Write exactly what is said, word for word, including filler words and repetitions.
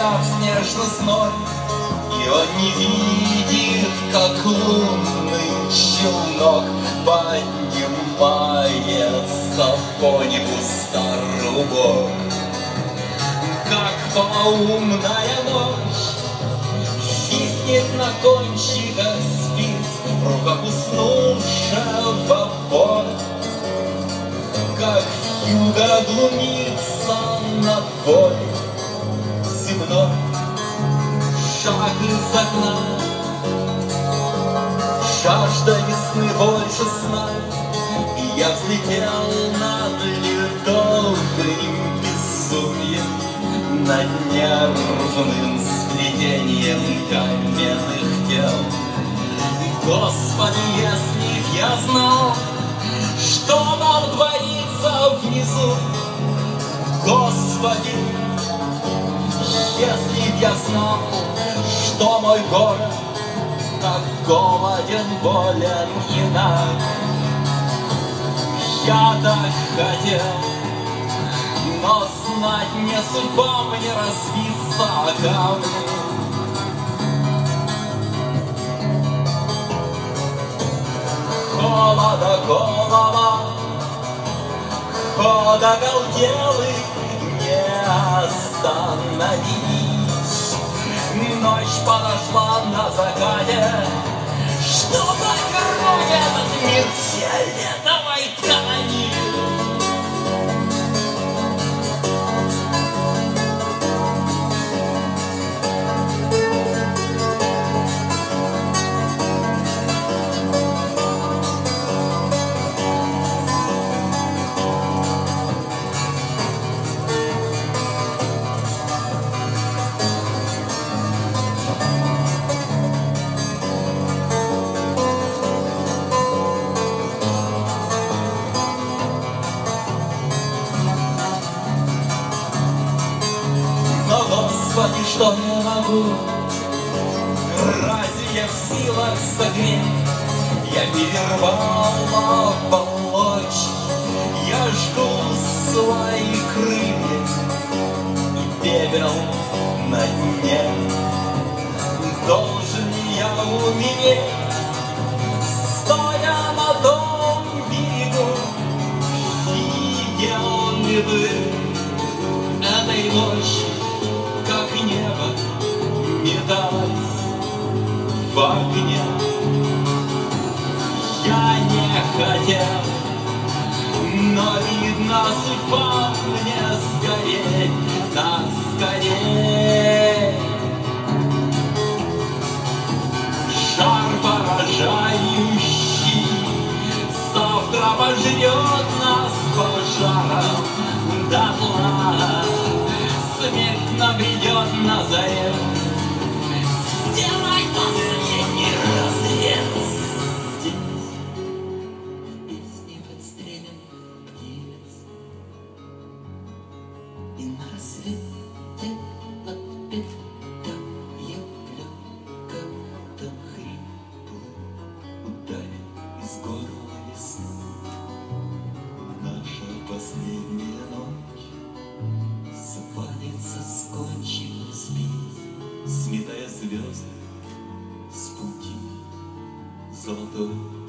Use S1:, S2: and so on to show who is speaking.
S1: Став снежно зной, и он не видит, как лунный челнок поднимается по небу старый убог. Как полоумная ночь свистнет на кончиках спиц, в руках уснувшего бога. Как вьюга глумится над полем земной, шаг из окна, жажда весны больше сна. И я взлетел над ледовым безумием, над нервным сплетением каменных тел. Господи, если б я знал, что нам творится внизу, Господи, если б я знал, что мой город так голоден, болен и наг. Я так хотел, но знать не судьба мне разбиться о камни. Холода голова, ход оголтелый, не остановись. Ночь подошла на закате, что покрой этот мир фиолетовой тканью. Господи, что я могу? Разве я в силах согреть? Я перервала полочь, я жду свои крылья, и пепел на дне. Должен ли я умереть, стоя на том берегу? Видел ли вы этой ночью, как небо металось в огне? Я не хотел, но видно судьба мне сгореть, так скорее. Жар поражающий завтра пожрет нас пожаром дотла. Смерть набредет на заре, сделай последний разрез. Здесь, в песне подстреленных птиц, и на рассвете отпетая плёнка хрипло ударит из горла весны. Наша последняя ночь свалится с кончиков спиц, сметая звезды с пути золотой.